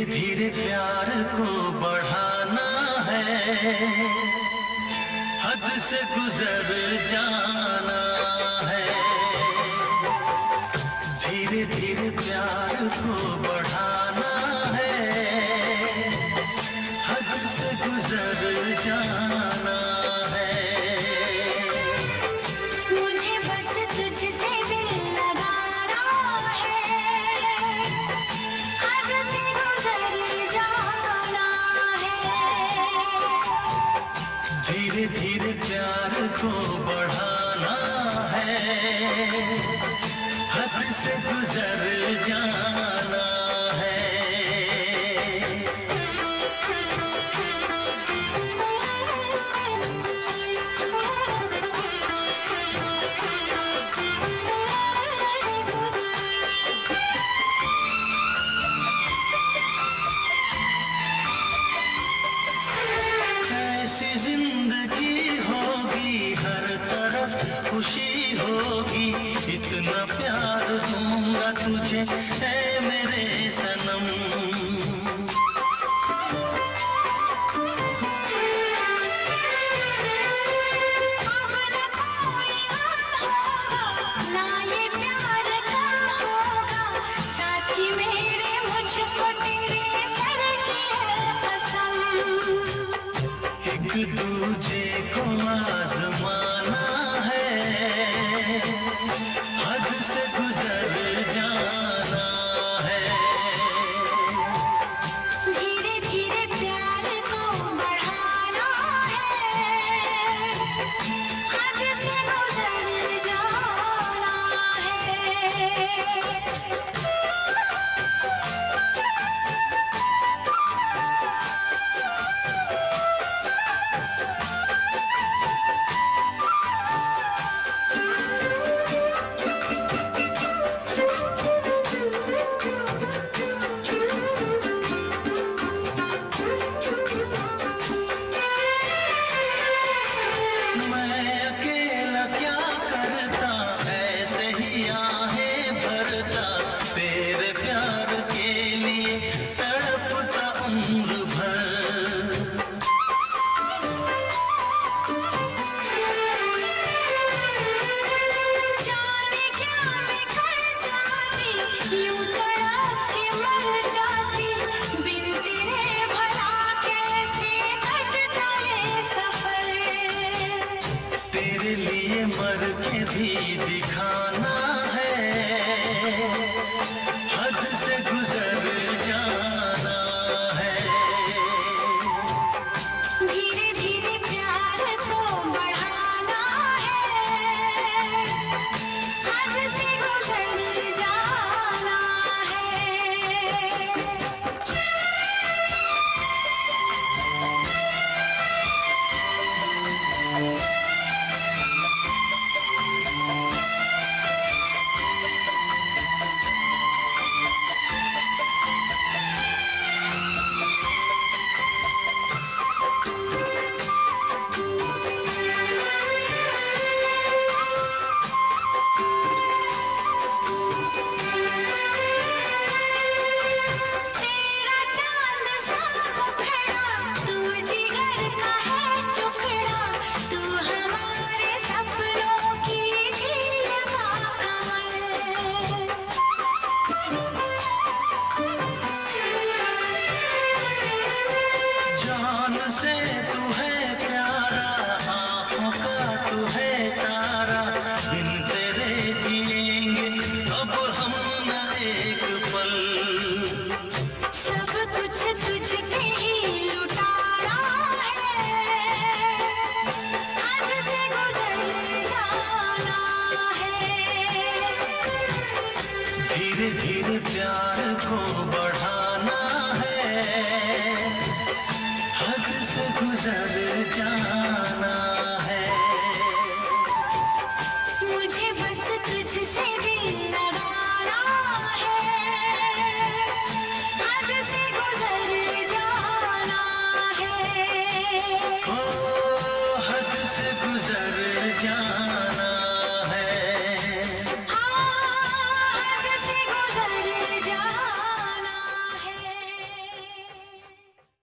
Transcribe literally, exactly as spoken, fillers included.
धीरे प्यार को बढ़ाना है, हद से गुजर जाना है। धीरे धीरे प्यार को बढ़ाना है, हद से गुजर जाना है। मुझे बस तुझसे दिल लगाना है, हद से गुजर जाना है। धीरे धीरे प्यार को बढ़ाना है, हद से गुजर जाना है। ऐसी जिंदगी होगी, हर तरफ खुशी होगी, इतना प्यार दूंगा तुझे ऐ मेरे सनम। अब न कोई गम होगा, ना ये प्यार कम होगा, साथी मेरे मुझको तेरे प्यार की है कसम। एक